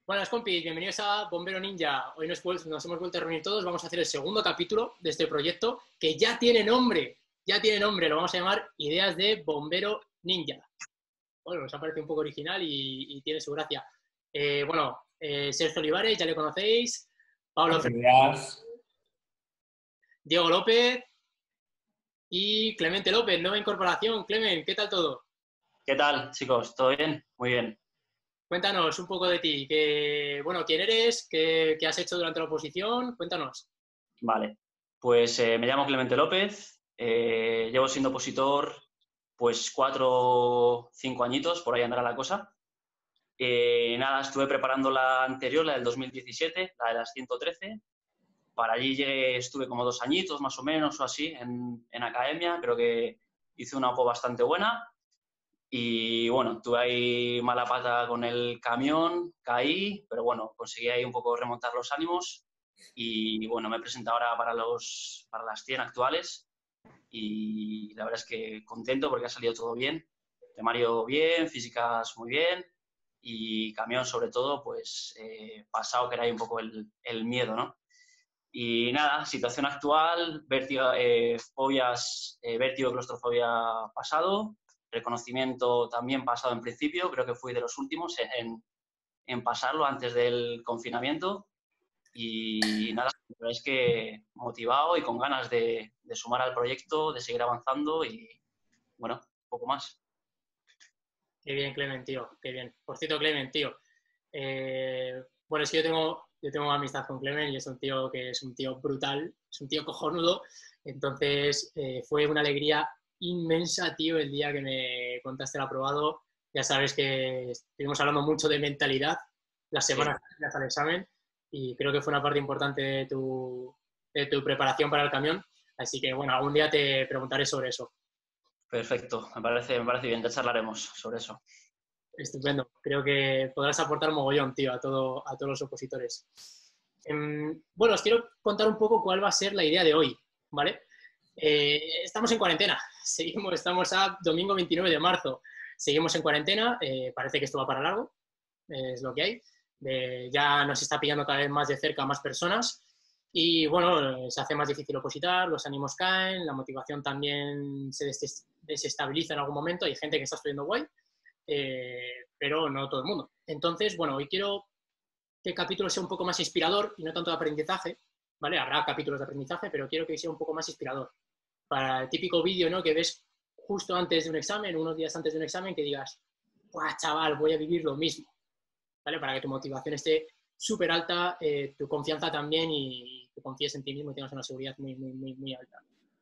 Buenas compis, bienvenidos a Bombero Ninja. Hoy nos hemos vuelto a reunir todos, vamos a hacer el segundo capítulo de este proyecto que ya tiene nombre, lo vamos a llamar Ideas de Bombero Ninja. Bueno, nos ha parecido un poco original y tiene su gracia. Sergio Olivares, ya le conocéis, Pablo Fernández, Diego López y Clemente López, nueva incorporación. Clemen, ¿qué tal todo? ¿Qué tal, chicos? ¿Todo bien? Muy bien. Cuéntanos un poco de ti, quién eres, qué has hecho durante la oposición, cuéntanos. Vale, pues me llamo Clemente López, llevo siendo opositor pues 4 o 5 añitos, por ahí andará la cosa. Nada, estuve preparando la anterior, la del 2017, la de las 113. Para allí estuve como 2 añitos más o menos o así en academia, creo que hice una OPO bastante buena. Y bueno, tuve ahí mala pata con el camión, caí, pero bueno, conseguí ahí un poco remontar los ánimos y bueno, me he presentado ahora para las 100 actuales y la verdad es que contento porque ha salido todo bien. Temario bien, físicas muy bien y camión sobre todo, pues pasado que era ahí un poco el miedo, ¿no? Y nada, situación actual, vértigo, fobias, vértigo, claustrofobia pasado, reconocimiento también pasado en principio, creo que fui de los últimos en pasarlo antes del confinamiento. Y nada, la verdad es que motivado y con ganas de sumar al proyecto, de seguir avanzando y bueno, poco más. Qué bien, Clement, tío, qué bien. Por cierto, Clement, tío, es que yo tengo amistad con Clement y es un tío que es un tío brutal, es un tío cojonudo. Entonces, fue una alegría inmensa, tío, el día que me contaste el aprobado. Ya sabes que estuvimos hablando mucho de mentalidad las semanas previas al examen y creo que fue una parte importante de tu preparación para el camión. Así que, bueno, algún día te preguntaré sobre eso. Perfecto, me parece bien, ya charlaremos sobre eso. Estupendo. Creo que podrás aportar mogollón, tío, a todos los opositores. Bueno, os quiero contar un poco cuál va a ser la idea de hoy, ¿vale? Estamos en cuarentena. Estamos a domingo 29 de marzo. Seguimos en cuarentena. Parece que esto va para largo. Es lo que hay. Ya nos está pillando cada vez más de cerca a más personas. Y bueno, se hace más difícil opositar, los ánimos caen, la motivación también se desestabiliza en algún momento. Hay gente que está estudiando guay, pero no todo el mundo. Entonces, bueno, hoy quiero que el capítulo sea un poco más inspirador y no tanto de aprendizaje, ¿vale? Habrá capítulos de aprendizaje, pero quiero que sea un poco más inspirador. Para el típico vídeo, ¿no? Que ves justo antes de un examen, unos días antes de un examen, que digas, ¡buah, chaval, voy a vivir lo mismo! ¿Vale? Para que tu motivación esté súper alta, tu confianza también y que confíes en ti mismo y tengas una seguridad muy alta.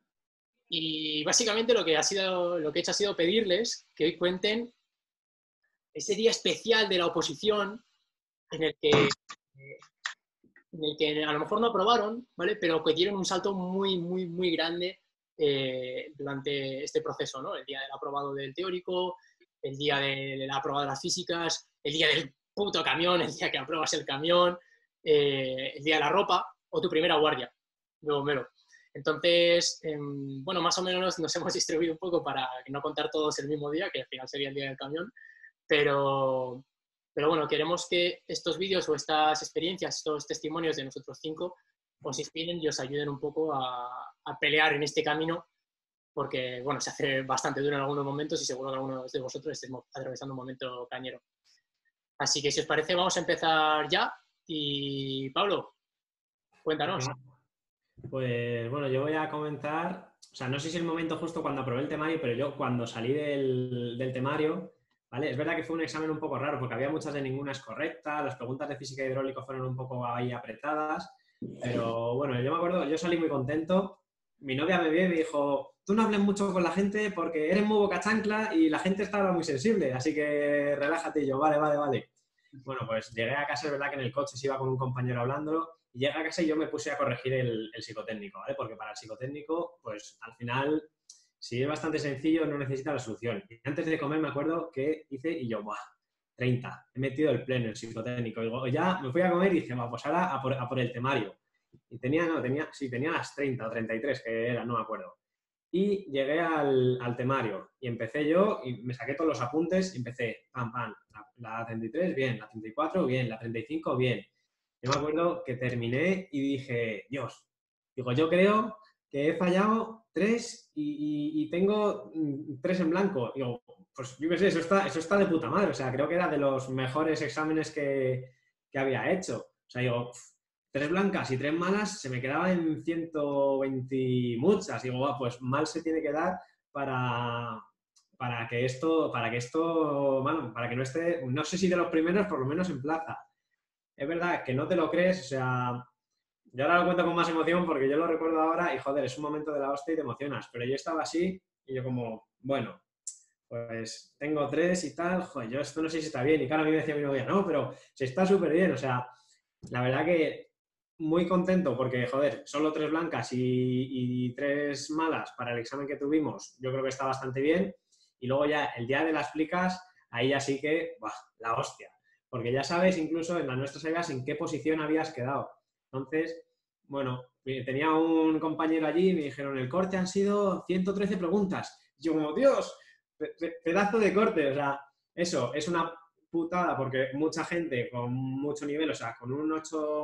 Y básicamente lo que he hecho ha sido pedirles que hoy cuenten ese día especial de la oposición en el que a lo mejor no aprobaron, ¿vale? Pero que dieron un salto muy grande durante este proceso, ¿no? El día del aprobado del teórico, el día del aprobado de las físicas, el día del puto camión, el día que apruebas el camión, el día de la ropa o tu primera guardia de bombero. Entonces, bueno, más o menos nos hemos distribuido un poco para no contar todos el mismo día, que al final sería el día del camión, pero bueno, queremos que estos vídeos o estas experiencias, estos testimonios de nosotros 5, os inspiren y os ayuden un poco a pelear en este camino, porque, bueno, se hace bastante duro en algunos momentos y seguro que algunos de vosotros estemos atravesando un momento cañero. Así que, si os parece, vamos a empezar ya. Y, Pablo, cuéntanos. Pues bueno, yo voy a comentar, o sea, no sé si es el momento justo cuando aprobé el temario, pero yo cuando salí del temario, ¿vale? Es verdad que fue un examen un poco raro porque había muchas de ninguna es correcta, las preguntas de física hidráulica fueron un poco ahí apretadas, pero bueno, yo me acuerdo, yo salí muy contento, mi novia me vio y me dijo, tú no hables mucho con la gente porque eres muy boca chancla y la gente estaba muy sensible, así que relájate. Y yo, vale. Bueno, pues llegué a casa, es verdad que en el coche se iba con un compañero hablándolo, y llegué a casa y yo me puse a corregir el psicotécnico, ¿vale? Porque para el psicotécnico, pues al final, si es bastante sencillo, no necesita la solución. Y antes de comer me acuerdo que hice y yo, ¡buah! 30. He metido el pleno, el psicotécnico. Y ya me fui a comer y dije, pues ahora a por el temario. Y tenía las 30 o 33 que era, no me acuerdo. y llegué al temario. Y empecé yo y me saqué todos los apuntes y empecé, pam, pam, la 33, bien, la 34, bien, la 35, bien. Yo me acuerdo que terminé y dije, Dios, digo, yo creo que he fallado 3 y tengo 3 en blanco. Digo, pues yo qué sé, eso está de puta madre. O sea, creo que era de los mejores exámenes que había hecho. O sea, digo, 3 blancas y 3 malas, se me quedaba en 120 y muchas. Digo, pues mal se tiene que dar para, bueno, para que no esté, no sé si de los primeros, por lo menos en plaza. Es verdad que no te lo crees, o sea, yo ahora lo cuento con más emoción porque yo lo recuerdo ahora y joder, es un momento de la hostia y te emocionas, pero yo estaba así y yo como, bueno, pues tengo 3 y tal, joder, yo esto no sé si está bien. Y claro, a mí me decía mi novia, no, pero se está súper bien, o sea, la verdad que muy contento porque, joder, solo 3 blancas y 3 malas para el examen que tuvimos, yo creo que está bastante bien. Y luego ya el día de las plicas, ahí ya sí que, ¡buah!, la hostia. Porque ya sabes incluso en las nuestras sabías en qué posición habías quedado. Entonces, bueno, tenía un compañero allí y me dijeron, el corte han sido 113 preguntas. Y yo como, Dios, pedazo de corte, o sea, eso es una putada porque mucha gente con mucho nivel, o sea, con un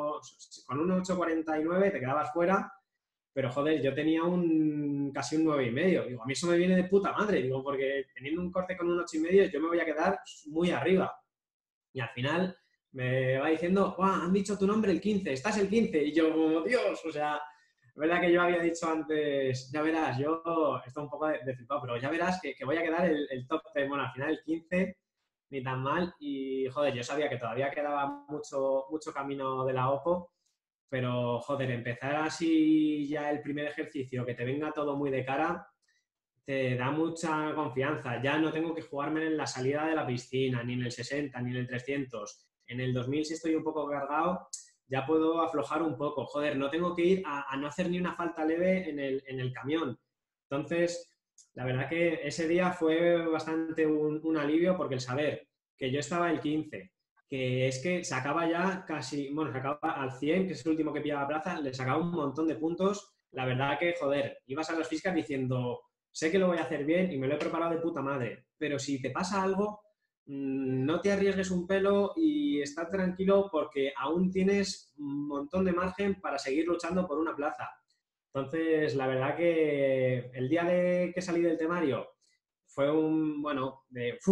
8,49 te quedabas fuera, pero joder, yo tenía casi un 9,5. Digo, a mí eso me viene de puta madre, digo, porque teniendo un corte con un 8,5 yo me voy a quedar muy arriba. Y al final me va diciendo, ¡guau!, han dicho tu nombre el 15, estás el 15. Y yo, como, Dios, o sea, es verdad que yo había dicho antes, ya verás, yo estoy un poco de flipado, pero ya verás que voy a quedar el top 10. Bueno, al final el 15, ni tan mal. Y joder, yo sabía que todavía quedaba mucho, mucho camino de la OPO, pero joder, empezar así ya el primer ejercicio, que te venga todo muy de cara, te da mucha confianza. Ya no tengo que jugarme en la salida de la piscina, ni en el 60, ni en el 300. En el 2000, si estoy un poco cargado, ya puedo aflojar un poco. Joder, no tengo que ir a no hacer ni una falta leve en el camión. Entonces, la verdad que ese día fue bastante un alivio porque el saber que yo estaba el 15, que es que sacaba ya casi, bueno, sacaba al 100, que es el último que pillaba plaza, le sacaba un montón de puntos. La verdad que, joder, ibas a las físicas diciendo, sé que lo voy a hacer bien y me lo he preparado de puta madre, pero si te pasa algo, no te arriesgues un pelo y estar tranquilo porque aún tienes un montón de margen para seguir luchando por una plaza. Entonces, la verdad que el día de que salí del temario fue bueno,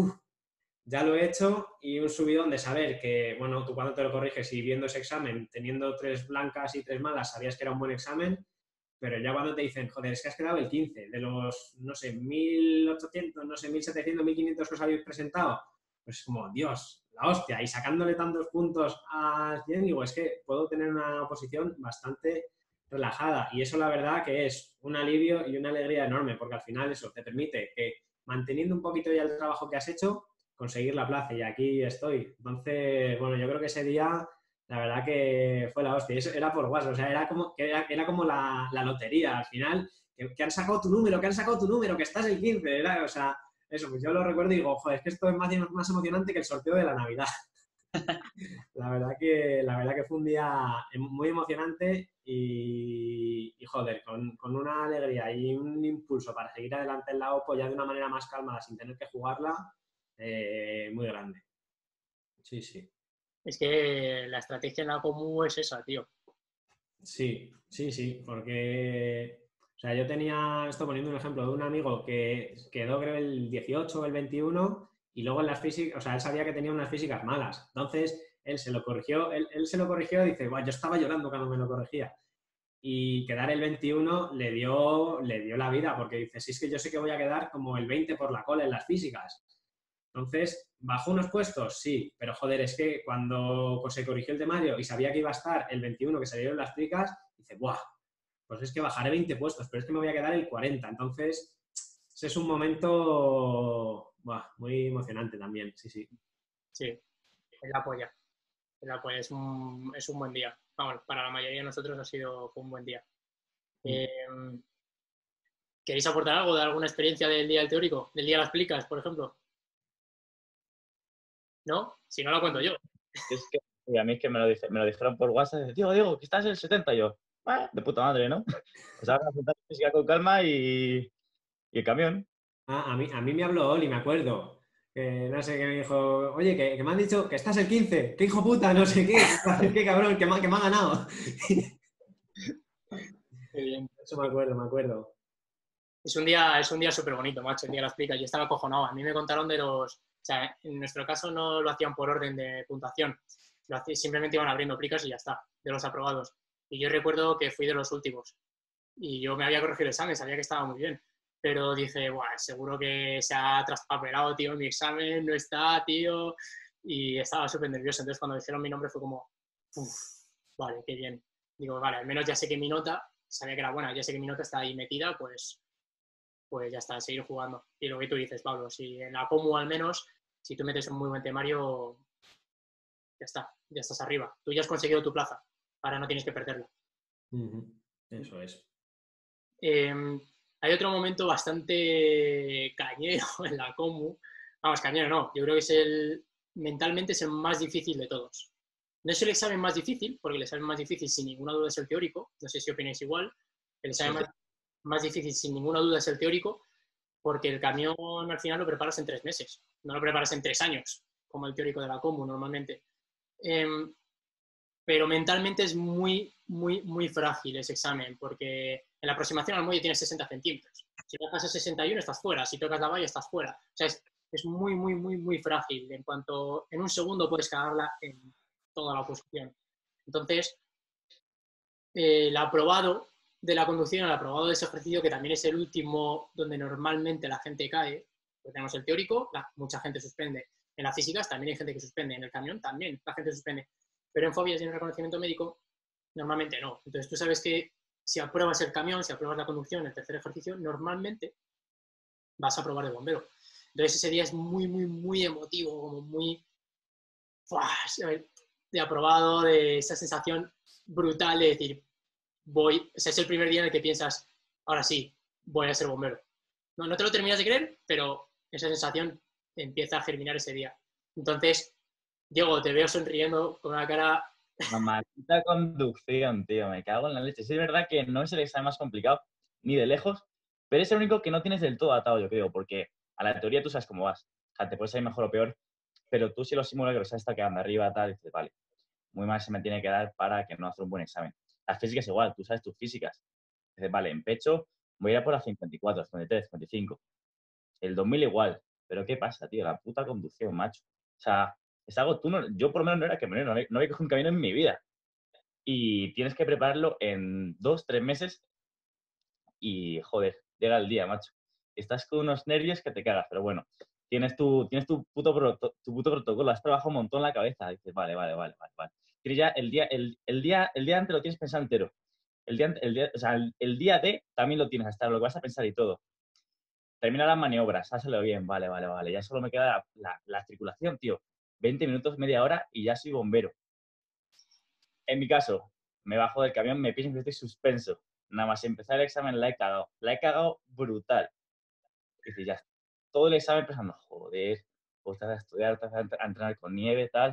ya lo he hecho y un subidón de saber que, bueno, tú cuando te lo corriges y viendo ese examen, teniendo 3 blancas y 3 malas, sabías que era un buen examen, pero ya cuando te dicen, joder, es que has quedado el 15 de los, no sé, 1.800, no sé, 1.700, 1.500 que os habéis presentado, pues como, Dios, la hostia, y sacándole tantos puntos a 100, digo, es que puedo tener una posición bastante relajada y eso la verdad que es un alivio y una alegría enorme, porque al final eso te permite que manteniendo un poquito ya el trabajo que has hecho, conseguir la plaza y aquí estoy. Entonces, bueno, yo creo que ese día la verdad que fue la hostia. Eso era por WhatsApp, o sea, era como la lotería. Al final, que han sacado tu número, que estás el 15. Era, o sea, eso, pues yo lo recuerdo y digo, joder, es que esto es más emocionante que el sorteo de la Navidad. La verdad que fue un día muy emocionante y joder, con una alegría y un impulso para seguir adelante en la OPO ya de una manera más calmada, sin tener que jugarla, muy grande. Sí, sí. Es que la estrategia en la común es esa, tío. Sí, sí, sí, porque, o sea, yo tenía, esto poniendo un ejemplo de un amigo que quedó creo el 18 o el 21 y luego en las físicas, o sea, él sabía que tenía unas físicas malas. Entonces, él se lo corrigió, él se lo corrigió y dice, bueno, yo estaba llorando cuando me lo corregía. Y quedar el 21 le dio la vida, porque dice, si es que yo sé que voy a quedar como el 20 por la cola en las físicas. Entonces, ¿bajó unos puestos? Sí, pero joder, es que cuando se corrigió el temario y sabía que iba a estar el 21 que salieron las tricas, dice, ¡buah! Pues es que bajaré 20 puestos, pero es que me voy a quedar el 40. Entonces, ese es un momento, ¡buah!, muy emocionante también, sí, sí. Sí, es la polla. Es un buen día. Vamos, para la mayoría de nosotros fue un buen día. ¿Queréis aportar algo de alguna experiencia del día del teórico? ¿Del día de las plicas, por ejemplo? ¿No? Si no, lo cuento yo. Es que y a mí es que me lo dijeron por WhatsApp, Diego, que estás en el 70, y yo, de puta madre, ¿no? Pues ahora me física con calma y Y el camión, Ah, a mí me habló Oli, me acuerdo. Que no sé qué me dijo, oye, que me han dicho que estás el 15, qué hijo puta, no sé qué, qué cabrón, que me ha ganado. Qué bien. Eso me acuerdo, me acuerdo. Es un día súper bonito, macho, el día de las explicas. Yo estaba acojonado. A mí me contaron de los... O sea, en nuestro caso no lo hacían por orden de puntuación. Simplemente iban abriendo plicas y ya está, de los aprobados. Y yo recuerdo que fui de los últimos. Y yo me había corregido el examen, sabía que estaba muy bien. Pero dije, buah, seguro que se ha traspapelado, tío, mi examen no está, tío. Y estaba súper nervioso. Entonces, cuando dijeron mi nombre fue como, uff, vale, qué bien. Digo, vale, al menos ya sé que mi nota, sabía que era buena, ya sé que mi nota está ahí metida, pues ya está, seguir jugando. Y lo que tú dices, Pablo, si en la Comu al menos, si tú metes un muy buen temario, ya está, ya estás arriba. Tú ya has conseguido tu plaza, ahora no tienes que perderla. Ujú. Eso es. Eh, Hay otro momento bastante cañero en la Comu. Vamos, cañero no, yo creo que mentalmente es el más difícil de todos. No es el examen más difícil, porque el examen más difícil sin ninguna duda es el teórico, no sé si opináis igual. El Sí, examen más difícil sin ninguna duda es el teórico, porque el camión al final lo preparas en 3 meses, no lo preparas en 3 años, como el teórico de la Comu normalmente. Eh, pero mentalmente es muy, muy, muy frágil ese examen, porque en la aproximación al muelle tienes 60 centímetros. Si tocas a 61 estás fuera, si tocas la valla estás fuera. O sea, es muy, muy, muy, muy frágil. En un segundo puedes cagarla en toda la oposición. Entonces, el aprobado de la conducción, el aprobado de ese ejercicio, que también es el último donde normalmente la gente cae, pues tenemos el teórico, mucha gente suspende. En las físicas también hay gente que suspende, en el camión también la gente suspende. Pero en fobias y en reconocimiento médico, normalmente no. Entonces tú sabes que si apruebas el camión, si apruebas la conducción, el tercer ejercicio, normalmente vas a aprobar el bombero. Entonces ese día es muy, muy, muy emotivo, como muy de aprobado, de esa sensación brutal de decir, o sea, es el primer día en el que piensas, ahora sí, voy a ser bombero. No, no te lo terminas de creer, pero esa sensación empieza a germinar ese día. Entonces, Diego, te veo sonriendo con una cara... la maldita conducción, tío, me cago en la leche. Sí, es verdad que no es el examen más complicado, ni de lejos, pero es el único que no tienes del todo atado, yo creo, porque a la teoría tú sabes cómo vas. O sea, te puedes ir mejor o peor, pero tú si lo simulas que lo sabes está quedando arriba, tal, y dices, vale, muy mal se me tiene que dar para que no hacer un buen examen. Las físicas igual, tú sabes tus físicas. Dices, vale, en pecho voy a ir a por las 54, 53, 55. El 2000 igual. Pero ¿qué pasa, tío? La puta conducción, macho. O sea, es algo, yo por lo menos no era camionero, no había cogido un camino en mi vida. Y tienes que prepararlo en 2, 3 meses y, joder, llega el día, macho. Estás con unos nervios que te cagas, pero bueno, tienes tu puto protocolo, has trabajado un montón la cabeza. Dices, vale, vale, vale, vale, vale. Tienes ya el día antes lo tienes pensado entero. O sea, el día de también lo tienes hasta lo que vas a pensar y todo. Termina las maniobras, hazlo bien, vale, vale, vale. Ya solo me queda la tripulación, tío. 20 minutos, media hora y ya soy bombero. En mi caso, me bajo del camión, me pienso que estoy suspenso. Nada más empezar el examen la he cagado. La he cagado brutal. Y dices, ya, todo el examen pensando, joder, pues te vas a estudiar, te vas a entrenar con nieve, tal.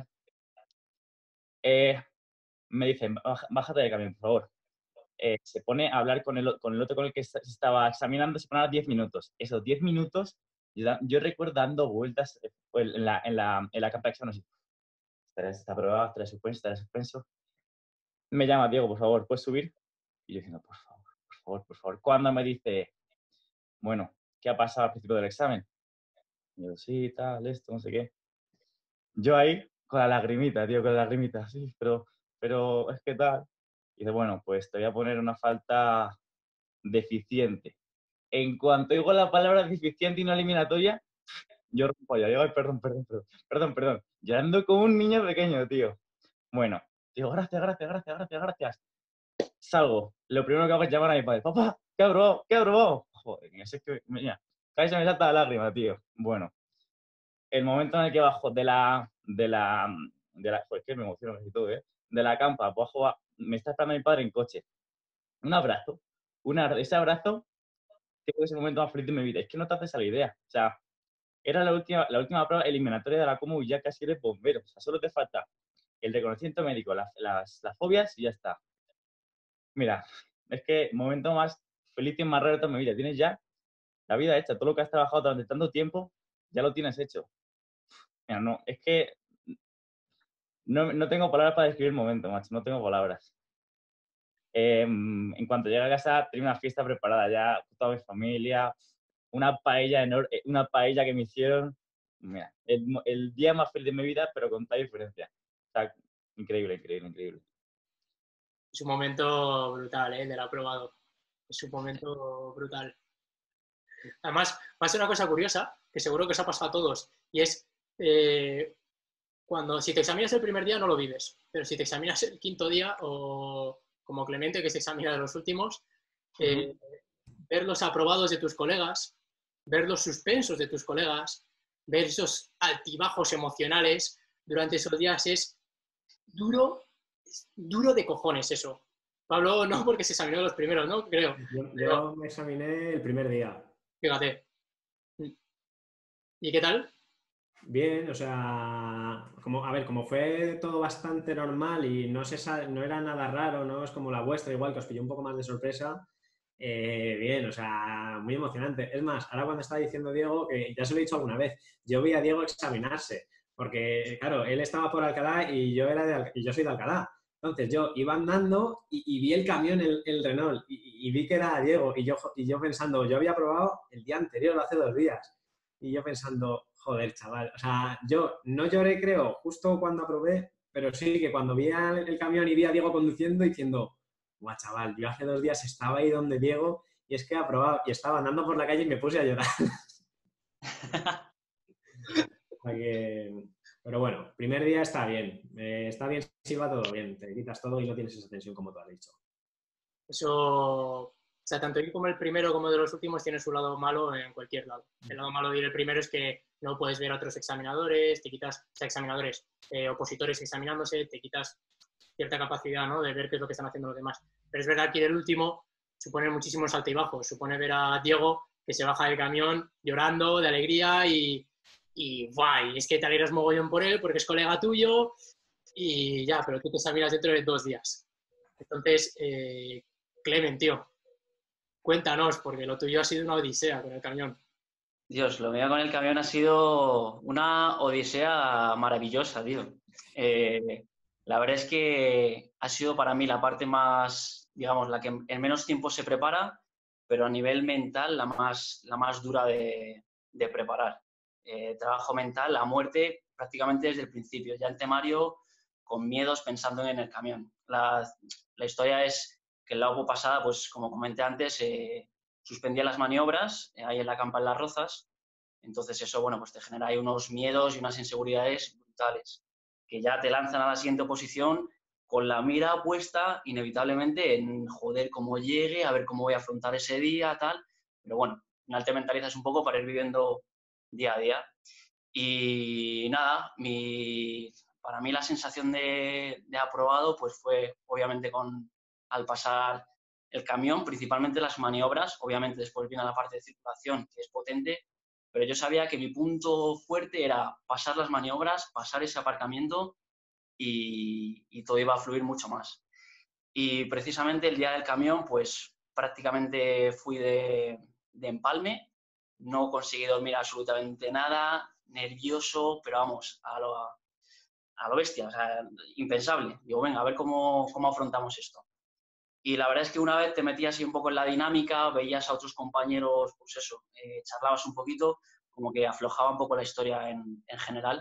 Me dicen, bájate del camión, por favor. Se pone a hablar con el otro con el que se estaba examinando, se pone a 10 minutos. Esos 10 minutos, yo recuerdo dando vueltas en la capa de examen, así, está aprobado, está suspenso, está suspenso. Me llama Diego, por favor, ¿puedes subir? Y yo diciendo, por favor, por favor, por favor. Cuando me dice, bueno, ¿qué ha pasado al principio del examen? Y yo, sí, tal, esto, no sé qué. Yo ahí, con la lagrimita, tío, con la lagrimita, sí, pero es que tal. Y dice, bueno, pues te voy a poner una falta deficiente. En cuanto digo la palabra deficiente y no eliminatoria, yo rompo ya. Digo, ay, perdón, perdón, perdón, perdón, perdón. Llorando como un niño pequeño, tío. Bueno, digo, gracias, gracias, gracias, gracias, gracias. Salgo. Lo primero que hago es llamar a mi padre. Papá, ¿qué ha probado? ¿Qué ha probado? Joder, es que, mira, casi se me salta la lágrima, tío. Bueno, el momento en el que bajo joder, que me emociono casi todo, ¿eh? De la campa, bajo, me está esperando mi padre en coche. Un abrazo. Ese abrazo que fue ese momento más feliz de mi vida. Es que no te haces a la idea. O sea, era la última prueba eliminatoria de la Comu y ya casi eres bombero. O sea, solo te falta el reconocimiento médico, las fobias y ya está. Mira, es que momento más feliz y más raro de toda mi vida. Tienes ya la vida hecha. Todo lo que has trabajado durante tanto tiempo, ya lo tienes hecho. Mira, no, es que no tengo palabras para describir el momento, macho. No tengo palabras. En cuanto llegué a casa, tenía una fiesta preparada ya, toda mi familia, una paella enorme, una paella que me hicieron. Mira, el día más feliz de mi vida, pero con tal diferencia. O sea, increíble, increíble, increíble. Es un momento brutal, ¿eh? Del aprobado. Es un momento brutal. Además, va a ser una cosa curiosa, que seguro que os ha pasado a todos, y es si te examinas el primer día no lo vives, pero si te examinas el quinto día, o como Clemente, que se examina de los últimos, ver los aprobados de tus colegas, ver los suspensos de tus colegas, ver esos altibajos emocionales durante esos días es duro de cojones eso. Pablo no, porque se examinó los primeros, ¿no? Creo. Yo me examiné el primer día. Fíjate. ¿Y qué tal? Bien, o sea, como fue todo bastante normal y no era nada raro, no es como la vuestra, igual que os pilló un poco más de sorpresa, bien, o sea, muy emocionante. Es más, ahora cuando estaba diciendo Diego, que ya se lo he dicho alguna vez, yo vi a Diego examinarse, porque claro, él estaba por Alcalá y yo soy de Alcalá. Entonces yo iba andando y vi el camión, el Renault, y vi que era Diego, y yo pensando, yo había probado el día anterior, hace 2 días. Y yo pensando, joder, chaval, o sea, yo no lloré, creo, justo cuando aprobé, pero sí que cuando vi el camión y vi a Diego conduciendo diciendo, guau, chaval, yo hace 2 días estaba ahí donde Diego y es que he aprobado y estaba andando por la calle y me puse a llorar. O sea pero bueno, primer día está bien si va todo bien, te quitas todo y no tienes esa tensión como tú has dicho. Eso, o sea, tanto ir como el primero como de los últimos tiene su lado malo en cualquier lado. El lado malo de ir el primero es que no puedes ver a otros examinadores, te quitas, o sea, examinadores, opositores examinándose, te quitas cierta capacidad, ¿no?, de ver qué es lo que están haciendo los demás. Pero es verdad que ir el último supone muchísimos altibajos, supone ver a Diego que se baja del camión llorando de alegría y es que te alegras mogollón por él porque es colega tuyo y ya, pero tú te examinas dentro de 2 días. Entonces, Clement, tío, cuéntanos, porque lo tuyo ha sido una odisea con el camión. Dios, lo mío con el camión ha sido una odisea maravillosa, tío. La verdad es que ha sido para mí la parte más, digamos, la que en menos tiempo se prepara, pero a nivel mental la más dura de preparar. Trabajo mental a muerte prácticamente desde el principio. Ya el temario con miedos pensando en el camión. La historia es que en la OPO pasada, pues como comenté antes, suspendía las maniobras ahí en la campa en Las Rozas. Entonces eso, bueno, pues te genera ahí unos miedos y unas inseguridades brutales, que ya te lanzan a la siguiente posición con la mira puesta inevitablemente en, joder, cómo llegue, a ver cómo voy a afrontar ese día, tal. Pero bueno, al final te mentalizas un poco para ir viviendo día a día. Y nada, para mí la sensación de aprobado pues fue obviamente al pasar el camión, principalmente las maniobras, obviamente después viene la parte de circulación que es potente, pero yo sabía que mi punto fuerte era pasar las maniobras, pasar ese aparcamiento y todo iba a fluir mucho más. Y precisamente el día del camión pues prácticamente fui de empalme, no conseguí dormir absolutamente nada, nervioso, pero vamos, a lo bestia, o sea, impensable. Digo, venga, a ver cómo afrontamos esto. Y la verdad es que una vez te metías así un poco en la dinámica, veías a otros compañeros, pues eso, charlabas un poquito, como que aflojaba un poco la historia en general.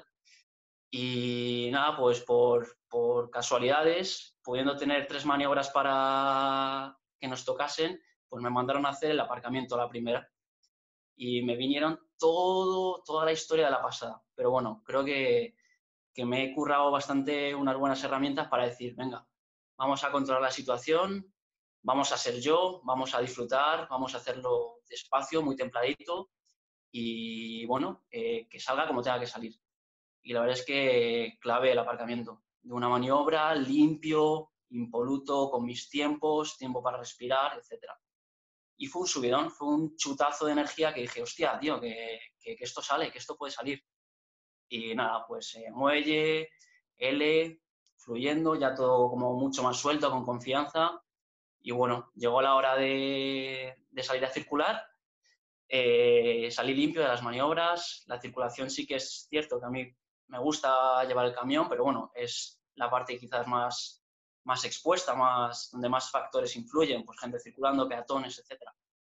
Y nada, pues por casualidades, pudiendo tener 3 maniobras para que nos tocasen, pues me mandaron a hacer el aparcamiento la primera. Y me vinieron toda la historia de la pasada. Pero bueno, creo que me he currado bastante unas buenas herramientas para decir, venga, vamos a controlar la situación, vamos a ser yo, vamos a disfrutar, vamos a hacerlo despacio, muy templadito y bueno, que salga como tenga que salir. Y la verdad es que clave el aparcamiento. De una maniobra, limpio, impoluto, con mis tiempos, tiempo para respirar, etc. Y fue un subidón, fue un chutazo de energía que dije, hostia, tío, que esto sale, que esto puede salir. Y nada, pues muelle, L, fluyendo, ya todo como mucho más suelto, con confianza. Y bueno, llegó la hora de salir a circular salí limpio de las maniobras. La circulación sí que es cierto que a mí me gusta llevar el camión, pero bueno, es la parte quizás más expuesta, donde más factores influyen, pues gente circulando, peatones, etc.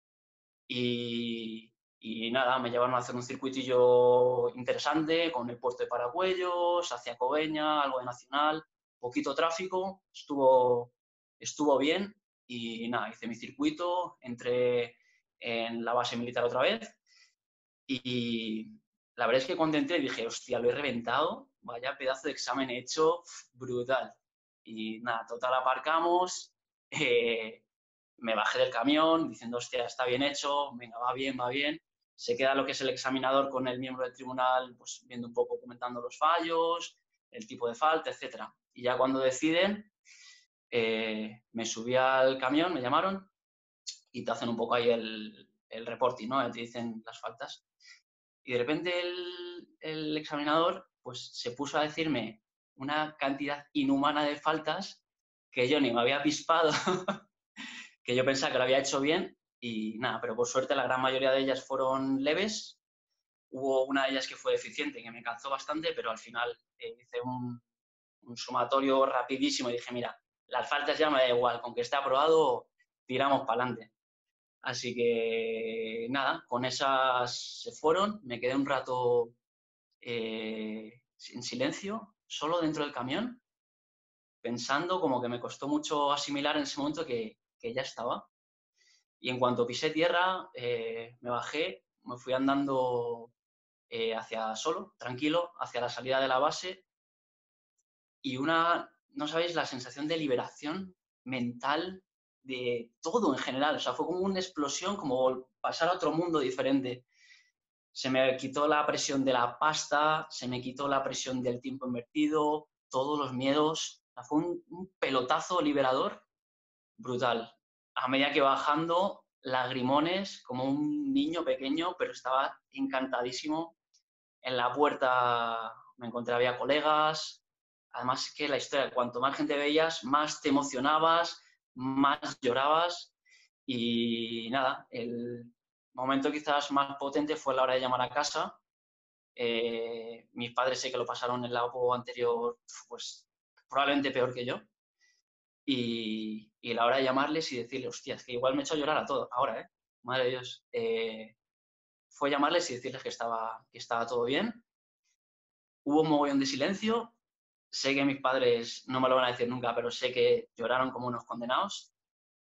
Y nada, me llevaron a hacer un circuitillo interesante con el puerto de Paracuellos, hacia Coveña, algo de Nacional, poquito tráfico, estuvo bien y nada, hice mi circuito, entré en la base militar otra vez y la verdad es que cuando entré dije, hostia, lo he reventado, vaya pedazo de examen hecho, brutal. Y nada, total aparcamos, me bajé del camión diciendo, hostia, está bien hecho, venga, va bien, va bien. Se queda lo que es el examinador con el miembro del tribunal, pues viendo un poco, comentando los fallos, el tipo de falta, etc. Y ya cuando deciden, me subí al camión, me llamaron y te hacen un poco ahí el reporting, ¿no? Te dicen las faltas. Y de repente el examinador pues se puso a decirme una cantidad inhumana de faltas que yo ni me había pispado, que yo pensaba que lo había hecho bien y nada, pero por suerte la gran mayoría de ellas fueron leves. Hubo una de ellas que fue deficiente, que me cansó bastante, pero al final hice un sumatorio rapidísimo y dije, mira, las faltas ya me da igual, con que esté aprobado, tiramos para adelante. Así que nada, con esas se fueron, me quedé un rato en silencio, solo dentro del camión, pensando, como que me costó mucho asimilar en ese momento que ya estaba. Y en cuanto pisé tierra, me bajé, me fui andando tranquilo, hacia la salida de la base y no sabéis, la sensación de liberación mental de todo en general. O sea, fue como una explosión, como pasar a otro mundo diferente. Se me quitó la presión de la pasta, se me quitó la presión del tiempo invertido, todos los miedos. O sea, fue un pelotazo liberador brutal. A medida que bajando, lagrimones, como un niño pequeño, pero estaba encantadísimo. En la puerta me encontré, había colegas. Además, que la historia, cuanto más gente veías, más te emocionabas, más llorabas. Y nada, el momento quizás más potente fue la hora de llamar a casa. Mis padres sé que lo pasaron en la OPO anterior, pues probablemente peor que yo. Y la hora de llamarles y decirles, hostia, es que igual me he hecho llorar a todo, ahora, ¿eh? Madre de Dios. Fue llamarles y decirles que estaba todo bien. Hubo un mogollón de silencio. Sé que mis padres no me lo van a decir nunca, pero sé que lloraron como unos condenados.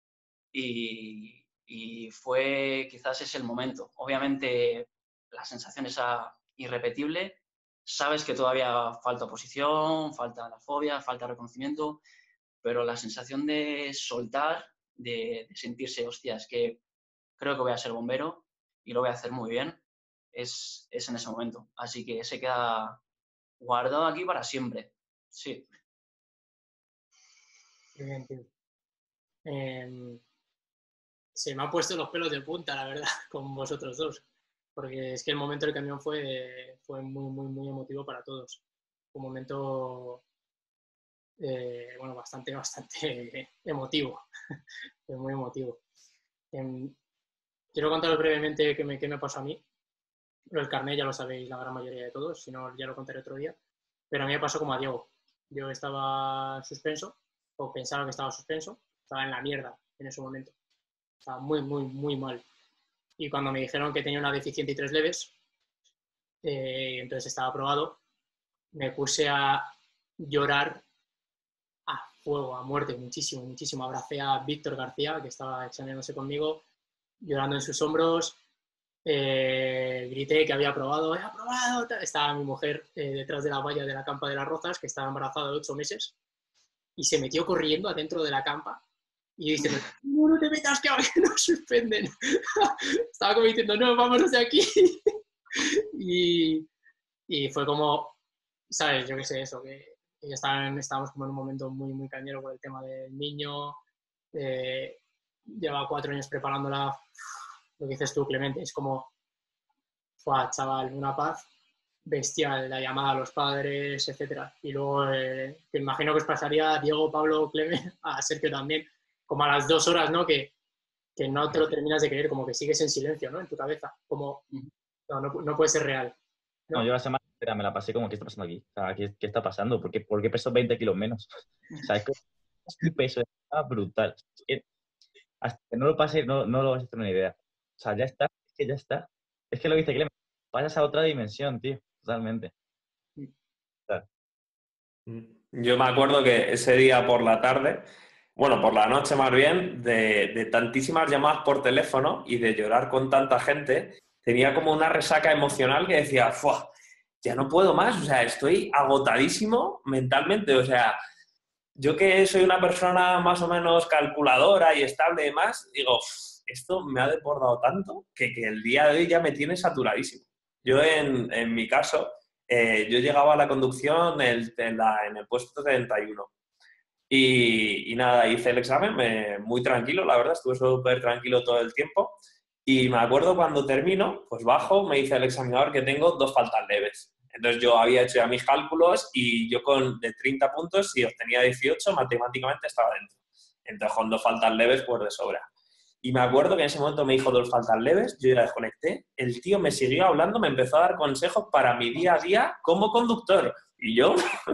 Y fue, quizás es el momento. Obviamente la sensación es irrepetible. Sabes que todavía falta oposición, falta la fobia, falta reconocimiento, pero la sensación de soltar, de sentirse, hostia, es que creo que voy a ser bombero y lo voy a hacer muy bien, es en ese momento. Así que se queda guardado aquí para siempre. Sí. Muy bien, tío. Se me han puesto los pelos de punta, la verdad, con vosotros dos. Porque es que el momento del camión fue muy, muy, muy emotivo para todos. Un momento, bueno, bastante emotivo. Fue muy emotivo. Quiero contaros brevemente qué me pasó a mí. El carnet ya lo sabéis la gran mayoría de todos, si no ya lo contaré otro día. Pero a mí me pasó como a Diego. Yo estaba suspenso, o pensaba que estaba suspenso, estaba en la mierda en ese momento. Estaba muy, muy, muy mal. Y cuando me dijeron que tenía una deficiente y 3 leves, entonces estaba aprobado, me puse a llorar a fuego, a muerte, muchísimo, muchísimo. Abracé a Víctor García, que estaba examinándose conmigo, llorando en sus hombros. Grité que había aprobado, ¡he aprobado! Estaba mi mujer detrás de la valla de la campa de las Rozas, que estaba embarazada de 8 meses, y se metió corriendo adentro de la campa y dice, no te metas que nos suspenden. Estaba como diciendo, no, vámonos de aquí. y fue como, ¿sabes? Yo qué sé, eso, que estábamos como en un momento muy, muy cañero por el tema del niño. Llevaba 4 años preparándola. Lo que dices tú, Clemente, es como, chaval, una paz bestial, la llamada a los padres, etcétera. Y luego, que imagino que os pasaría a Diego, Pablo, Clemente, a Sergio también, como a las 2 horas, ¿no? Que que no te lo terminas de creer, como que sigues en silencio, ¿no? En tu cabeza, como, no puede ser real. No, yo la semana entera me la pasé como, ¿qué está pasando aquí? O sea, ¿qué está pasando? ¿Por qué peso 20 kilos menos? O sea, es que mi peso está brutal. Es que hasta que no lo pase, no lo vas a hacer una idea. O sea, ya está, es que ya está. Es que lo que dice Clemen, pasas a otra dimensión, tío, totalmente. Claro. Yo me acuerdo que ese día por la tarde, bueno, por la noche más bien, de tantísimas llamadas por teléfono y de llorar con tanta gente, tenía como una resaca emocional que decía, ¡fua! Ya no puedo más, o sea, estoy agotadísimo mentalmente, o sea, yo que soy una persona más o menos calculadora y estable y demás, digo, esto me ha desbordado tanto que el día de hoy ya me tiene saturadísimo. Yo en mi caso, yo llegaba a la conducción en el puesto 31 y nada, hice el examen muy tranquilo, la verdad, estuve súper tranquilo todo el tiempo y me acuerdo cuando termino, pues bajo, me dice el examinador que tengo 2 faltas leves. Entonces yo había hecho ya mis cálculos y yo de 30 puntos, si obtenía 18, matemáticamente estaba dentro. Entonces con 2 faltas leves, pues de sobra. Y me acuerdo que en ese momento me dijo 2 faltas leves, yo ya desconecté, el tío me siguió hablando, me empezó a dar consejos para mi día a día como conductor. Y yo,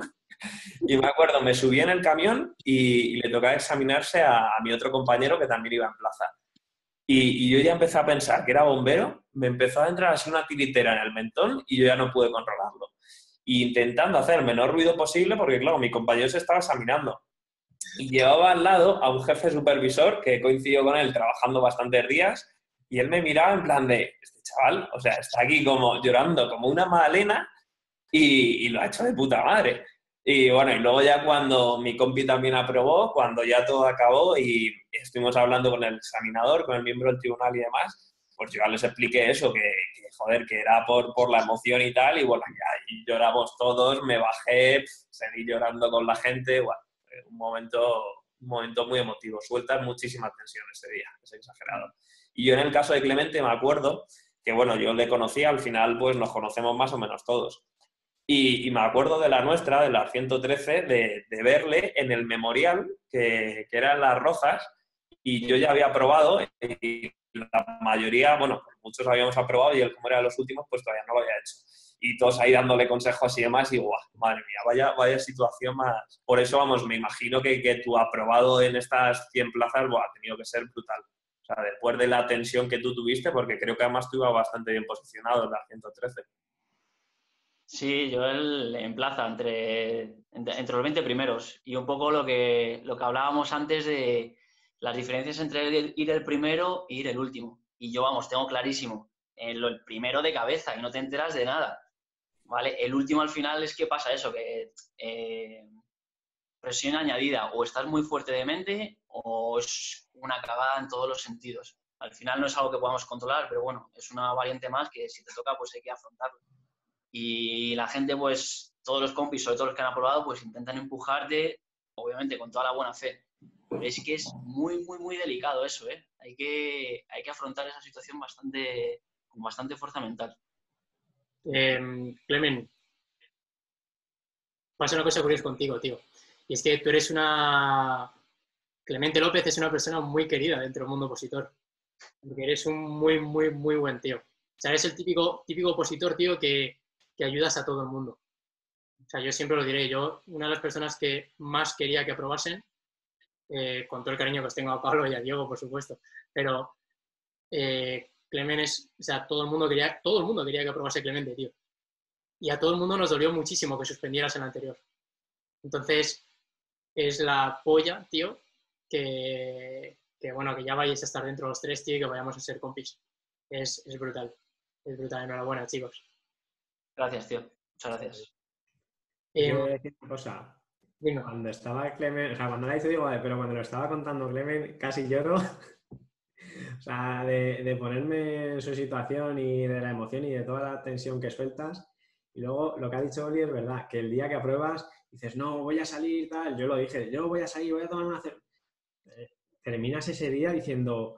y me acuerdo, me subí en el camión y le tocaba examinarse a mi otro compañero que también iba en plaza. Y yo ya empecé a pensar que era bombero, me empezó a entrar así una tiritera en el mentón y yo ya no pude controlarlo. Y intentando hacer el menor ruido posible, porque claro, mi compañero se estaba examinando. Y llevaba al lado a un jefe supervisor que coincidió con él trabajando bastantes días y él me miraba en plan de, este chaval, o sea, está aquí como llorando como una magdalena y lo ha hecho de puta madre. Y bueno, y luego ya cuando mi compi también aprobó, cuando ya todo acabó y estuvimos hablando con el examinador, con el miembro del tribunal y demás, pues yo ya les expliqué eso, joder, que era por la emoción y tal, y bueno, ya y lloramos todos, me bajé, seguí llorando con la gente, bueno, un momento muy emotivo, sueltas muchísima tensión ese día, es exagerado. Y yo en el caso de Clemente me acuerdo que, bueno, yo le conocía, al final pues nos conocemos más o menos todos. Y me acuerdo de la nuestra, de la 113, de verle en el memorial, que eran Las Rozas, y yo ya había aprobado, y la mayoría, bueno, muchos habíamos aprobado, y él, como era de los últimos, pues todavía no lo había hecho. Y todos ahí dándole consejos y demás, y guau, madre mía, vaya situación más. Por eso, vamos, me imagino que tu aprobado en estas 100 plazas, buah, ha tenido que ser brutal. O sea, después de la tensión que tú tuviste, porque creo que además tú ibas bastante bien posicionado en la 113. Sí, yo en plaza, entre los 20 primeros. Y un poco lo que hablábamos antes de las diferencias entre ir el primero e ir el último. Y yo, vamos, tengo clarísimo, el primero de cabeza, y no te enteras de nada. ¿Vale? El último al final es que pasa eso, que presión añadida, o estás muy fuerte de mente o es una cagada en todos los sentidos. Al final no es algo que podamos controlar, pero bueno, es una variante más que si te toca pues hay que afrontarlo. Y la gente, pues, todos los compis, sobre todo los que han aprobado, pues intentan empujarte, obviamente con toda la buena fe. Pero es que es muy, muy, muy delicado eso, ¿eh? Hay que afrontar esa situación con bastante fuerza mental. Clemen, pasa una cosa curiosa contigo, tío. Y es que tú eres Clemente López es una persona muy querida dentro del mundo opositor. Porque eres un muy, muy, muy buen tío. O sea, eres el típico opositor, tío, que ayudas a todo el mundo. O sea, yo siempre lo diré. Yo, una de las personas que más quería que aprobasen, con todo el cariño que os tengo a Pablo y a Diego, por supuesto, pero Clemen o sea, todo el mundo quería que aprobase Clemente, tío. Y a todo el mundo nos dolió muchísimo que suspendieras en la anterior. Entonces, es la polla, tío, que bueno, que ya vayáis a estar dentro los tres, tío, y que vayamos a ser compis. Es brutal. Es brutal. Enhorabuena, chicos. Gracias, tío. Muchas gracias. Yo voy a decir una cosa. Dime. Cuando estaba Clemen, o sea, cuando la hice digo, vale, pero cuando lo estaba contando Clemen, casi lloro. O sea, de ponerme en su situación y de la emoción y de toda la tensión que sueltas. Y luego lo que ha dicho Oli es verdad, que el día que apruebas dices, no, voy a salir, tal. Yo lo dije, yo voy a salir, voy a tomar una cerveza. Terminas ese día diciendo,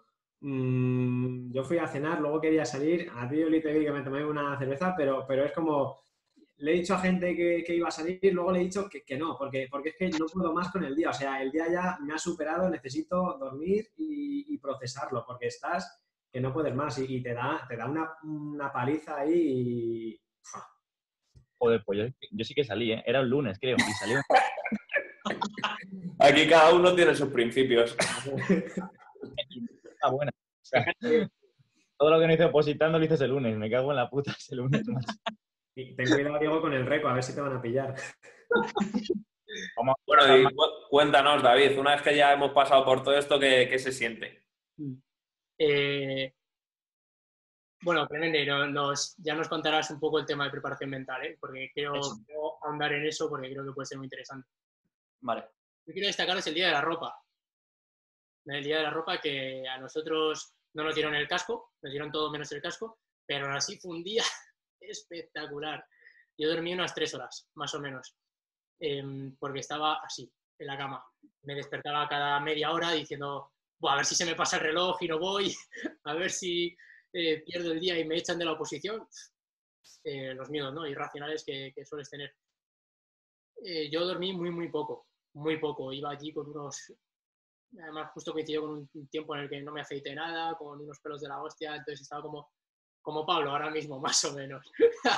yo fui a cenar, luego quería salir, a ti Oli te vi que me tomé una cerveza, pero es como, le he dicho a gente que iba a salir, luego le he dicho que no, porque es que no puedo más con el día. O sea, el día ya me ha superado, necesito dormir y procesarlo, porque estás que no puedes más y te da una paliza ahí y... Joder, pues yo sí que salí, ¿eh? Era un lunes, creo, y salí. Aquí cada uno tiene sus principios. Está buena. O sea, todo lo que no hice opositando lo hice ese lunes. Me cago en la puta ese lunes, macho. Y ten cuidado, Diego, con el récord, a ver si te van a pillar. Vamos a Bueno, y cuéntanos, David, una vez que ya hemos pasado por todo esto, ¿qué se siente? Bueno, Clemente, ya nos contarás un poco el tema de preparación mental, ¿eh? Porque quiero ahondar en eso porque creo que puede ser muy interesante. Vale. Yo quiero destacaros el día de la ropa. El día de la ropa que a nosotros no nos dieron el casco, nos dieron todo menos el casco, pero aún así fue un día espectacular. Yo dormí unas 3 horas, más o menos, porque estaba así, en la cama. Me despertaba cada media hora diciendo, a ver si se me pasa el reloj y no voy, a ver si pierdo el día y me echan de la oposición. Los miedos, ¿no?, irracionales que sueles tener. Yo dormí muy poco, muy poco. Iba allí con unos... Además, justo coincidió con un tiempo en el que no me afeité nada, con unos pelos de la hostia, entonces estaba como Pablo ahora mismo, más o menos.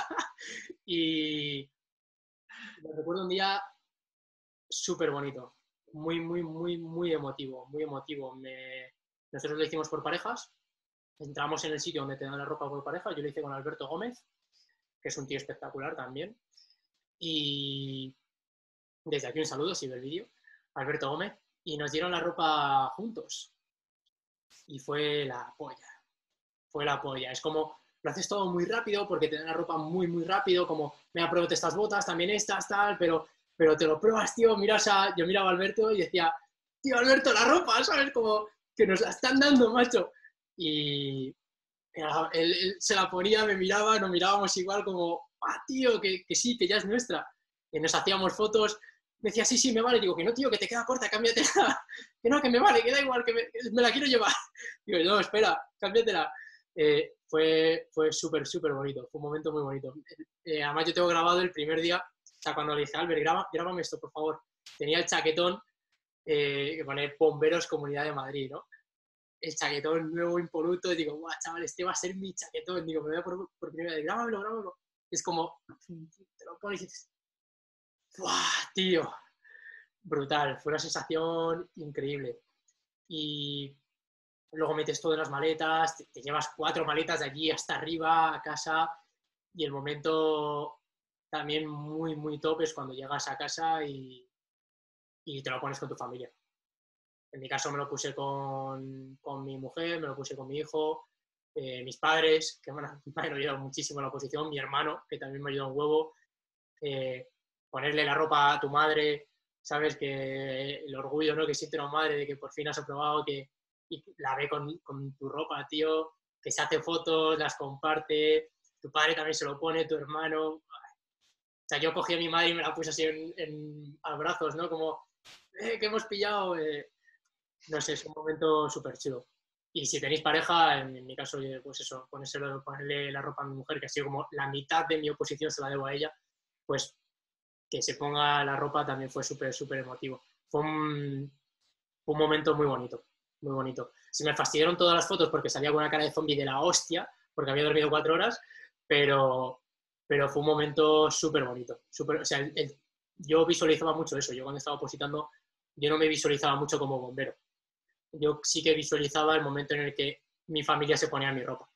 Y me recuerdo un día súper bonito, muy emotivo, muy emotivo. Nosotros lo hicimos por parejas, entramos en el sitio donde te dan la ropa por pareja, yo lo hice con Alberto Gómez, que es un tío espectacular también, y desde aquí un saludo, si ve el vídeo, Alberto Gómez, y nos dieron la ropa juntos, y fue la polla, es como, lo haces todo muy rápido, porque te dan la ropa muy rápido, como, me pruébate estas botas, también estas, tal, pero te lo pruebas, tío, yo miraba a Alberto y decía, tío, Alberto, la ropa, ¿sabes? Como que nos la están dando, macho. Y él se la ponía, me miraba, nos mirábamos igual como, tío, que sí, que ya es nuestra. Y nos hacíamos fotos, me decía, sí, me vale. Digo, que no, tío, que te queda corta, cámbiatela. Que no, que me vale, que da igual, que me la quiero llevar. Digo, no, espera, cámbiatela. Fue súper bonito, fue un momento muy bonito. Además, yo tengo grabado el primer día, o sea, cuando le dije, Albert, grábame esto, por favor. Tenía el chaquetón que pone Bomberos Comunidad de Madrid, ¿no? El chaquetón nuevo, impoluto, y digo, guau, chaval, este va a ser mi chaquetón. Digo, me voy a por primera vez, grábamelo. Es como, te lo pones y dices, ¡buah, tío! Brutal, fue una sensación increíble. Y luego metes todo en las maletas, te llevas 4 maletas de allí hasta arriba a casa, y el momento también muy top es cuando llegas a casa y te lo pones con tu familia. En mi caso me lo puse con mi mujer, me lo puse con mi hijo, mis padres, que me han ayudado muchísimo en la oposición, mi hermano, que también me ha ayudado un huevo, ponerle la ropa a tu madre, sabes, que el orgullo, ¿no?, que siente una madre de que por fin has aprobado, y la ve con tu ropa, tío, que se hace fotos, las comparte, tu padre también se lo pone, tu hermano. O sea, yo cogí a mi madre y me la puse así a brazos, ¿no? Como, que hemos pillado. No sé, es un momento súper chido. Y si tenéis pareja, en mi caso, pues eso, ponerle la ropa a mi mujer, que ha sido como la mitad de mi oposición se la debo a ella, pues que se ponga la ropa también fue súper emotivo. Fue un momento muy bonito, muy bonito. Se me fastidiaron todas las fotos porque salía con una cara de zombie de la hostia, porque había dormido 4 horas, pero fue un momento súper bonito. O sea, yo visualizaba mucho eso. Yo cuando estaba opositando, yo no me visualizaba mucho como bombero. Yo sí que visualizaba el momento en el que mi familia se ponía mi ropa.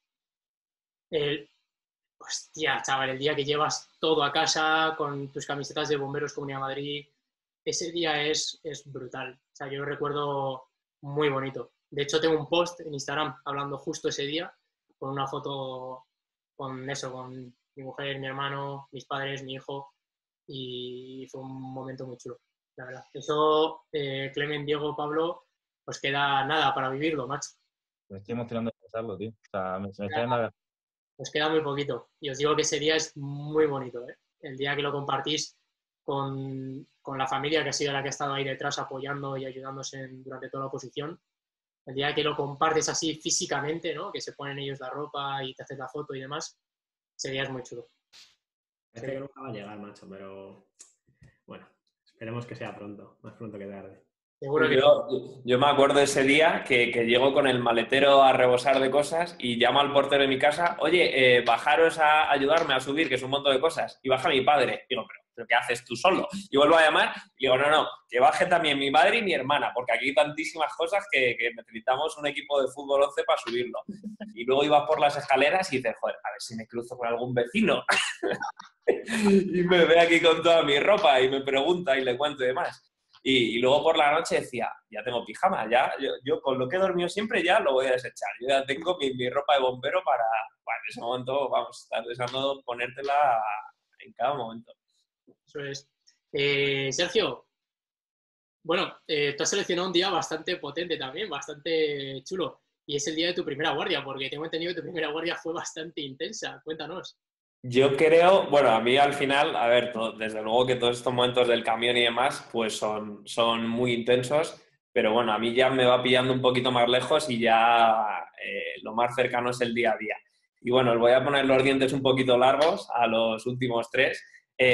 Hostia, chaval, el día que llevas todo a casa con tus camisetas de Bomberos Comunidad de Madrid, ese día es brutal. O sea, yo lo recuerdo muy bonito. De hecho, tengo un post en Instagram hablando justo ese día, con una foto con eso, con mi mujer, mi hermano, mis padres, mi hijo, y fue un momento muy chulo, la verdad. Eso, Clemen, Diego, Pablo, os queda nada para vivirlo, macho. Me estoy emocionando de pensarlo, tío. O sea, se me está yendo a... Os queda muy poquito. Y os digo que ese día es muy bonito, ¿eh? El día que lo compartís con la familia, que ha sido la que ha estado ahí detrás apoyando y ayudándose durante toda la oposición. El día que lo compartes así físicamente, ¿no?, que se ponen ellos la ropa y te haces la foto y demás, ese día es muy chulo. Parece que nunca va a llegar, macho, pero bueno, esperemos que sea pronto, más pronto que tarde. Seguro que Yo me acuerdo ese día que llego con el maletero a rebosar de cosas y llamo al portero de mi casa, oye, bajaros a ayudarme a subir, que es un montón de cosas. Y baja mi padre. Digo, ¿pero qué haces tú solo? Y vuelvo a llamar y digo, no, que baje también mi madre y mi hermana, porque aquí hay tantísimas cosas que necesitamos un equipo de fútbol 11 para subirlo. Y luego ibas por las escaleras y dices, joder, a ver si me cruzo con algún vecino. Y me ve aquí con toda mi ropa y me pregunta y le cuento y demás. Y luego por la noche decía, ya tengo pijama, ya yo con lo que he dormido siempre ya lo voy a desechar. Yo ya tengo mi ropa de bombero para en ese momento, vamos, estar deseando ponértela en cada momento. eso es. Sergio, bueno, tú has seleccionado un día bastante potente también, bastante chulo. Y es el día de tu primera guardia, porque tengo entendido que tu primera guardia fue bastante intensa. Cuéntanos. Yo creo, bueno, a mí al final, a ver, desde luego que todos estos momentos del camión y demás, pues son muy intensos, pero bueno, a mí ya me va pillando un poquito más lejos y ya lo más cercano es el día a día. Y bueno, os voy a poner los dientes un poquito largos a los últimos 3.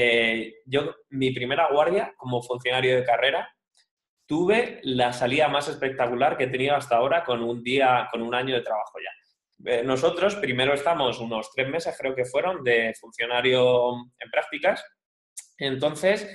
Mi primera guardia como funcionario de carrera, tuve la salida más espectacular que he tenido hasta ahora con un año de trabajo ya. Nosotros primero estamos unos 3 meses, creo que fueron, de funcionario en prácticas. Entonces,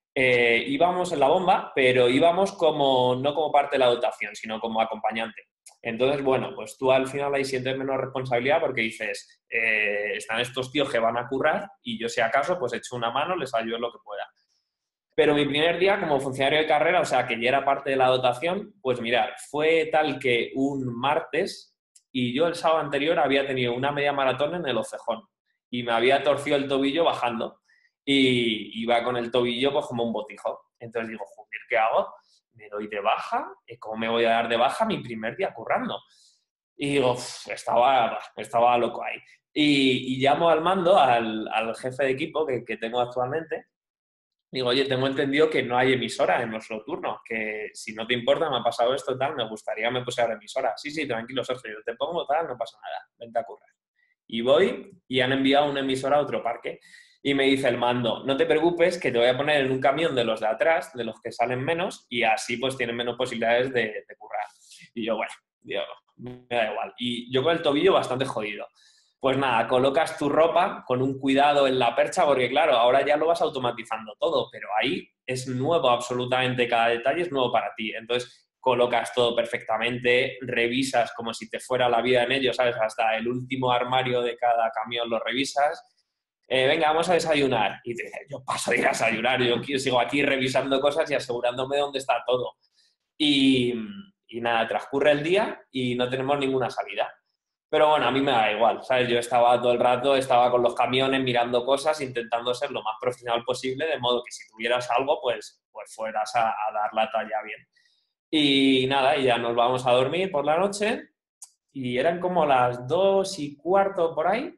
íbamos en la bomba, pero íbamos no como parte de la dotación, sino como acompañante. Entonces, bueno, pues tú al final ahí sientes menos responsabilidad porque dices, están estos tíos que van a currar y yo si acaso pues echo una mano, les ayudo en lo que pueda. Pero mi primer día como funcionario de carrera, o sea, que ya era parte de la dotación, pues mirad, fue tal que un martes y yo el sábado anterior había tenido una media maratón en el Hocejón y me había torcido el tobillo bajando y iba con el tobillo pues como un botijo. Entonces digo, joder, ¿qué hago? ¿Me doy de baja? ¿Cómo me voy a dar de baja mi primer día currando? Y digo, estaba loco ahí. Y llamo al mando, al jefe de equipo que tengo actualmente. Digo, oye, tengo entendido que no hay emisora en nuestro turno, que si no te importa, me ha pasado esto tal, me gustaría que me pusiera emisora. Sí, tranquilo, Sergio, yo te pongo tal, no pasa nada, vente a currar. Y voy y han enviado una emisora a otro parque. Y me dice el mando, no te preocupes, que te voy a poner en un camión de los de atrás, de los que salen menos, y así pues tienen menos posibilidades de currar. Y yo, bueno, digo, me da igual. Y yo con el tobillo bastante jodido. Pues nada, colocas tu ropa con un cuidado en la percha, porque claro, ahora ya lo vas automatizando todo, pero ahí es nuevo absolutamente, cada detalle es nuevo para ti. Entonces, colocas todo perfectamente, revisas como si te fuera la vida en ello, ¿sabes? Hasta el último armario de cada camión lo revisas. Venga, vamos a desayunar. Y te dices, yo paso de ir a desayunar, yo sigo aquí revisando cosas y asegurándome dónde está todo. Y nada, transcurre el día y no tenemos ninguna salida. Pero bueno, a mí me da igual, ¿sabes? Yo estaba todo el rato, estaba con los camiones mirando cosas, intentando ser lo más profesional posible, de modo que si tuvieras algo, pues fueras a dar la talla bien. Y nada, y ya nos vamos a dormir por la noche y eran como las 2:15 por ahí.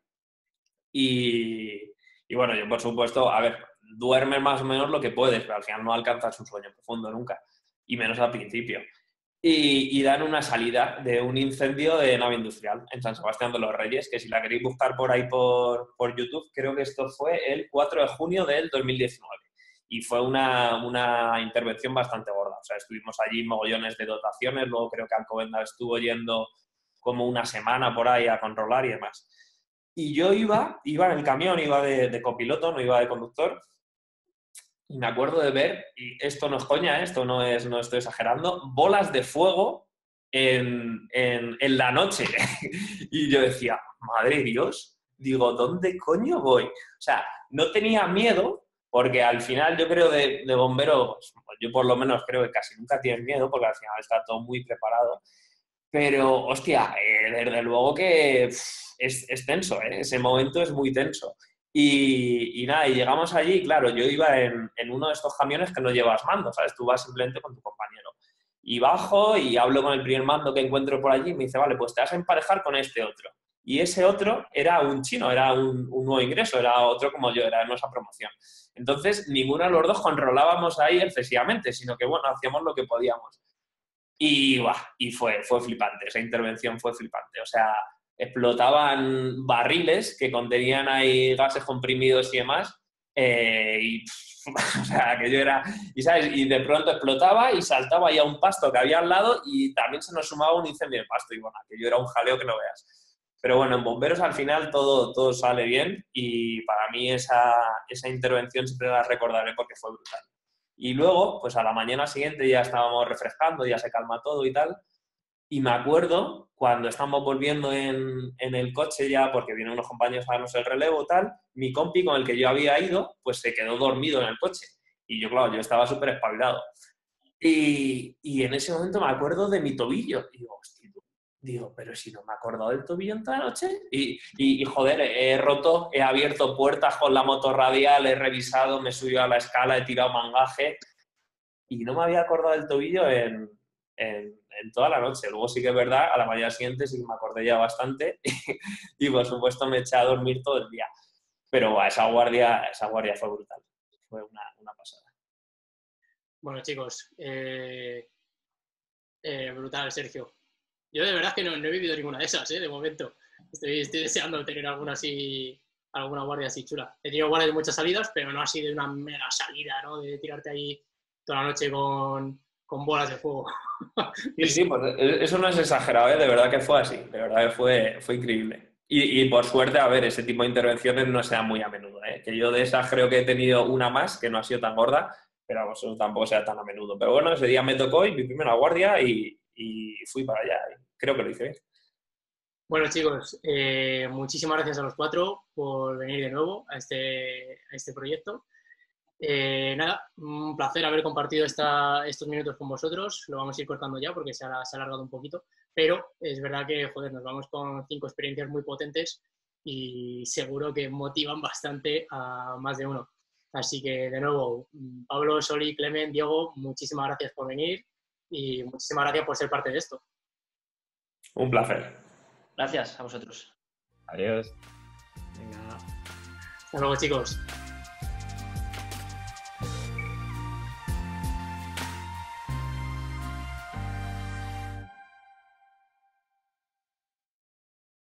Y bueno, yo por supuesto, a ver, duermes más o menos lo que puedes, pero al final no alcanzas un sueño profundo nunca, y menos al principio. Y dan una salida de un incendio de nave industrial en San Sebastián de los Reyes, que si la queréis buscar por ahí por YouTube, creo que esto fue el 4 de junio del 2019. Y fue una intervención bastante gorda. O sea, estuvimos allí mogollones de dotaciones, luego creo que Alcobendas estuvo yendo como una semana por ahí a controlar y demás. Y yo iba en el camión, iba de copiloto, no iba de conductor. Y me acuerdo de ver, y esto no es coña, esto no estoy exagerando, bolas de fuego en la noche. Y yo decía, madre Dios, digo, ¿dónde coño voy? O sea, no tenía miedo, porque al final yo creo de bombero, pues, yo por lo menos creo que casi nunca tienes miedo, porque al final está todo muy preparado. Pero, hostia, desde luego que es tenso, ¿eh? Ese momento es muy tenso. Y nada, y llegamos allí, claro, yo iba en uno de estos camiones que no llevas mando, ¿sabes? Tú vas simplemente con tu compañero. Y bajo y hablo con el primer mando que encuentro por allí y me dice, vale, pues te vas a emparejar con este otro. Y ese otro era un chino, era un nuevo ingreso, era otro como yo, era nuestra promoción. Entonces, ninguno de los dos controlábamos ahí excesivamente, sino que, bueno, hacíamos lo que podíamos. Y fue flipante, esa intervención fue flipante. O sea, explotaban barriles que contenían ahí gases comprimidos y demás. O sea, aquello era... Y, ¿sabes? Y de pronto explotaba y saltaba ya un pasto que había al lado y también se nos sumaba un incendio de pasto. Y bueno, aquello era un jaleo que no veas. Pero bueno, en bomberos al final todo sale bien y para mí esa intervención siempre la recordaré porque fue brutal. Y luego, pues a la mañana siguiente ya estábamos refrescando, ya se calma todo y tal. Y me acuerdo cuando estábamos volviendo en el coche ya, porque vienen unos compañeros a darnos el relevo y tal, mi compi con el que yo había ido, pues se quedó dormido en el coche. Y yo, claro, yo estaba súper espabilado. Y en ese momento me acuerdo de mi tobillo. Y digo, hostia, digo, pero si no me he acordado del tobillo en toda la noche. Y joder, he roto, he abierto puertas con la moto radial, he revisado, me he subido a la escala, he tirado mangaje. Y no me había acordado del tobillo en toda la noche. Luego sí que es verdad, a la mañana siguiente sí que me acordé ya bastante y por supuesto me eché a dormir todo el día. Pero bueno, esa guardia fue brutal. Fue una pasada. Bueno, chicos, brutal, Sergio. Yo de verdad que no he vivido ninguna de esas, de momento. Estoy deseando tener alguna guardia así chula. He tenido guardias de muchas salidas, pero no así de una mega salida, ¿no? De tirarte ahí toda la noche con bolas de fuego. Sí, pues eso no es exagerado, de verdad que fue así. De verdad que fue increíble. Y por suerte, a ver, ese tipo de intervenciones no se dan muy a menudo, Que yo de esas creo que he tenido una más, que no ha sido tan gorda, pero vamos, eso tampoco sea tan a menudo. Pero bueno, ese día me tocó y mi primera guardia y fui para allá. Creo que lo hice bien. Bueno, chicos, muchísimas gracias a los 4 por venir de nuevo a este proyecto. Nada, un placer haber compartido estos minutos con vosotros. Lo vamos a ir cortando ya porque se ha alargado un poquito. Pero es verdad que, joder, nos vamos con 5 experiencias muy potentes y seguro que motivan bastante a más de uno. Así que, de nuevo, Pablo, Soli, Clemen, Diego, muchísimas gracias por venir y muchísimas gracias por ser parte de esto. Un placer. Gracias a vosotros. Adiós. Venga. Hasta luego, chicos.